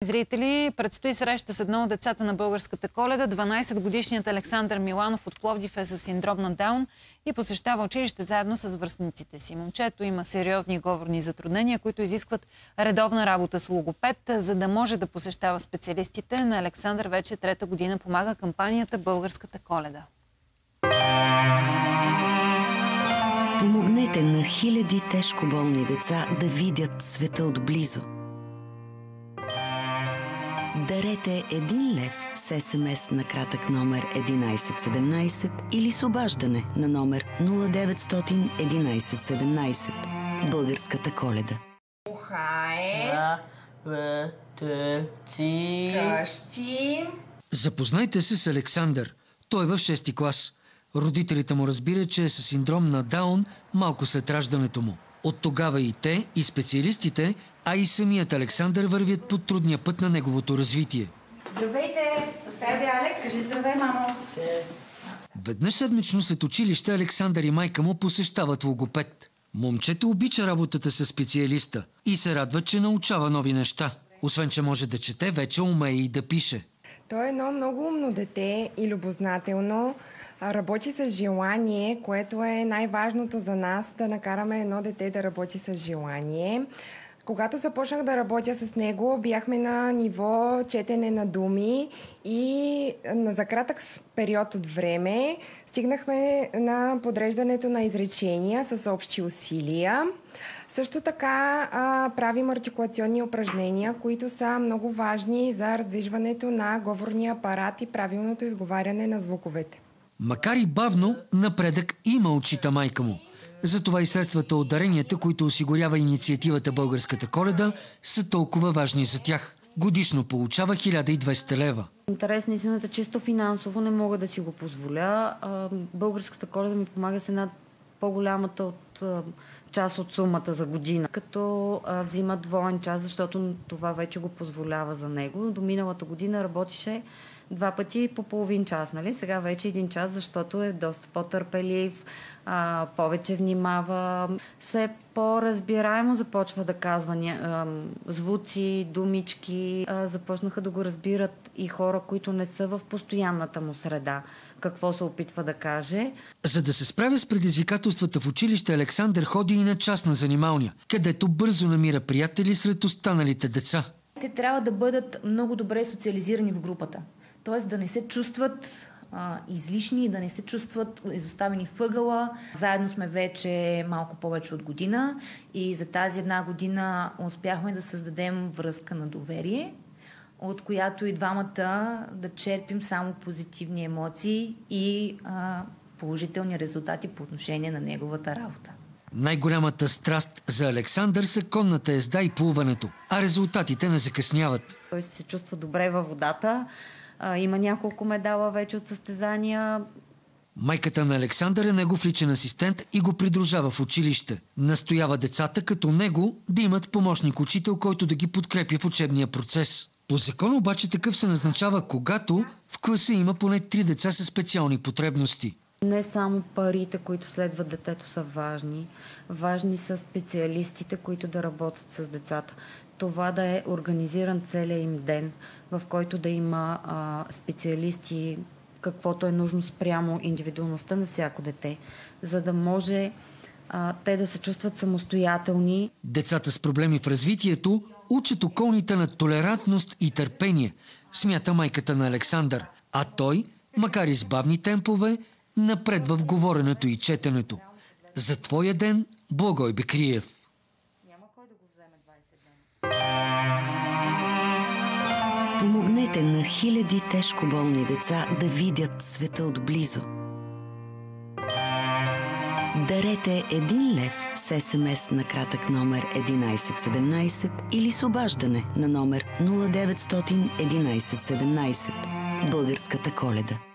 зрители! Предстои среща с едно от децата на българската Коледа. 12-годишният Александър Миланов от Пловдив е със синдром на Даун и посещава училище заедно с връстниците си. Момчето има сериозни говорни затруднения, които изискват редовна работа с логопед. За да може да посещава специалистите, на Александър вече трета година помага кампанията Българската Коледа. Помогнете на хиляди тежко болни деца да видят света отблизо. Дарете 1 лев с СМС на кратък номер 1117 или с обаждане на номер 0900 1117. Българската Коледа. Къщи. Запознайте се с Александър. Той е в 6-ти клас. Родителите му разбират, че е със синдром на Даун малко след раждането му. От тогава и те, и специалистите, а и самият Александър вървят по трудния път на неговото развитие. Здравейте! Здравей, Алекс! Кажи здравей, мамо! Веднъж седмично след училище Александър и майка му посещават логопед. Момчето обича работата с специалиста и се радва, че научава нови неща. Освен, че може да чете, вече умее и да пише. Той е едно много умно дете и любознателно. Работи с желание, което е най-важното за нас, да накараме едно дете да работи с желание. Когато започнах да работя с него, бяхме на ниво четене на думи и за кратък период от време стигнахме на подреждането на изречения с общи усилия. Също така правим артикулационни упражнения, които са много важни за раздвижването на говорния апарат и правилното изговаряне на звуковете. Макар и бавно, напредък има, отчита майка му. Затова и средствата от даренията, които осигурява инициативата Българската Коледа, са толкова важни за тях. Годишно получава 1200 лева. Интересна истината, чисто финансово не мога да си го позволя. Българската Коледа ми помага с една по-голямата част от сумата за година, като взима двоен час, защото това вече го позволява за него. До миналата година работише 2 пъти по половин час, нали? Сега вече 1 час, защото е доста по-търпелив, повече внимава, все по-разбираемо започва да казва звуци, думички. Започнаха да го разбират и хора, които не са в постоянната му среда, какво се опитва да каже. За да се справя с предизвикателствата в училище, Александър ходи и на частна занималния, където бързо намира приятели сред останалите деца. Те трябва да бъдат много добре социализирани в групата. Тоест да не се чувстват излишни, да не се чувстват изоставени в ъгъла. Заедно сме вече малко повече от година и за тази 1 година успяхме да създадем връзка на доверие, от която и двамата да черпим само позитивни емоции и положителни резултати по отношение на неговата работа. Най-голямата страст за Александър са конната езда и плуването, а резултатите не закъсняват. Той се чувства добре във водата. Има няколко медала вече от състезания. Майката на Александър е негов личен асистент и го придружава в училище. Настоява децата като него да имат помощник-учител, който да ги подкрепя в учебния процес. По закон обаче такъв се назначава, когато в класа има поне 3 деца със специални потребности. Не само парите, които следват детето, са важни. Важни са специалистите, които да работят с децата. Това да е организиран целият им ден, в който да има специалисти, каквото е нужно спрямо индивидуалността на всяко дете, за да може те да се чувстват самостоятелни. Децата с проблеми в развитието учат околните на толерантност и търпение, смята майката на Александър. А той, макар и с бавни темпове, напредва в говоренето и четенето. За твоя ден, Благой Бекриев. Помогнете на хиляди тежко болни деца да видят света отблизо. Дарете 1 лев с СМС на кратък номер 1117 или с обаждане на номер 0900 1117. Българската Коледа.